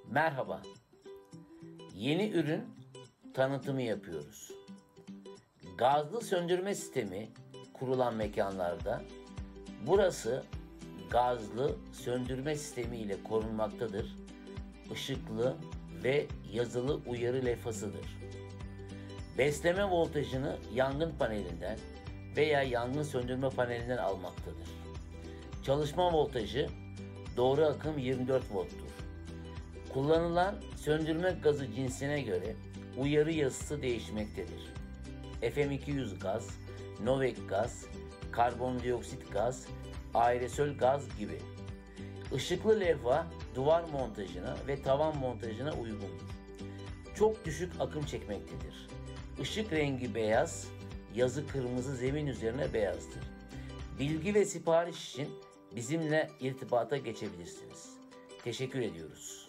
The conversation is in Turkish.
Merhaba, yeni ürün tanıtımı yapıyoruz. Gazlı söndürme sistemi kurulan mekanlarda burası gazlı söndürme sistemi ile korunmaktadır. Işıklı ve yazılı uyarı levhasıdır. Besleme voltajını yangın panelinden veya yangın söndürme panelinden almaktadır. Çalışma voltajı doğru akım 24 volttur. Kullanılan söndürme gazı cinsine göre uyarı yazısı değişmektedir. FM200 gaz, Novek gaz, karbondioksit gaz, aerosol gaz gibi. Işıklı levha duvar montajına ve tavan montajına uygundur. Çok düşük akım çekmektedir. Işık rengi beyaz, yazı kırmızı zemin üzerine beyazdır. Bilgi ve sipariş için bizimle irtibata geçebilirsiniz. Teşekkür ediyoruz.